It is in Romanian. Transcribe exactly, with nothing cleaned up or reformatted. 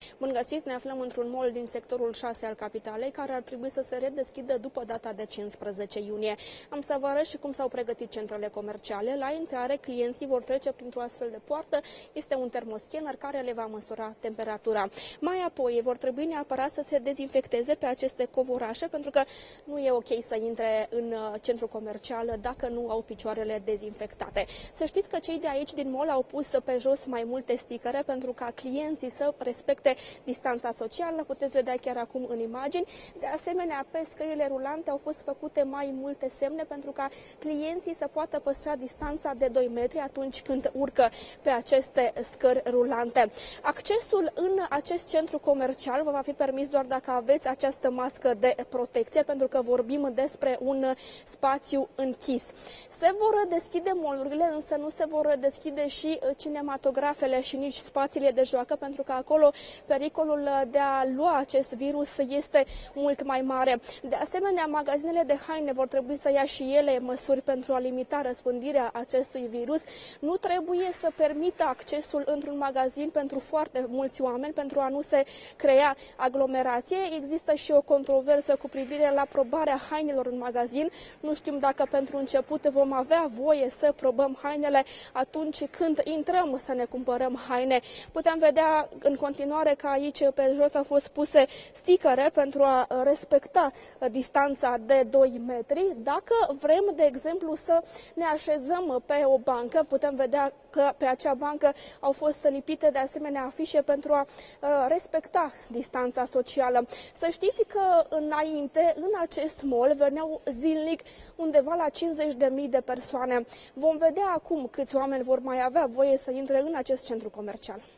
Bun găsit, ne aflăm într-un mall din sectorul șase al capitalei, care ar trebui să se redeschidă după data de cincisprezece iunie. Am să vă arăt și cum s-au pregătit centrele comerciale. La intrare, clienții vor trece printr-o astfel de poartă. Este un termoscanner care le va măsura temperatura. Mai apoi, vor trebui neapărat să se dezinfecteze pe aceste covorașe, pentru că nu e ok să intre în centru comercial dacă nu au picioarele dezinfectate. Să știți că cei de aici din mall au pus pe jos mai multe sticăre pentru ca clienții să respecte distanța socială, puteți vedea chiar acum în imagini. De asemenea, pe scările rulante au fost făcute mai multe semne pentru ca clienții să poată păstra distanța de doi metri atunci când urcă pe aceste scări rulante. Accesul în acest centru comercial vă va fi permis doar dacă aveți această mască de protecție, pentru că vorbim despre un spațiu închis. Se vor deschide mall-urile, însă nu se vor deschide și cinematografele și nici spațiile de joacă, pentru că acolo pericolul de a lua acest virus este mult mai mare. De asemenea, magazinele de haine vor trebui să ia și ele măsuri pentru a limita răspândirea acestui virus. Nu trebuie să permită accesul într-un magazin pentru foarte mulți oameni, pentru a nu se crea aglomerație. Există și o controversă cu privire la probarea hainelor în magazin. Nu știm dacă pentru început vom avea voie să probăm hainele atunci când intrăm să ne cumpărăm haine. Putem vedea în continuare că aici pe jos au fost puse sticăre pentru a respecta distanța de doi metri. Dacă vrem, de exemplu, să ne așezăm pe o bancă, putem vedea că pe acea bancă au fost lipite de asemenea afișe pentru a respecta distanța socială. Să știți că înainte, în acest mall, veneau zilnic undeva la cincizeci de mii de persoane. Vom vedea acum câți oameni vor mai avea voie să intre în acest centru comercial.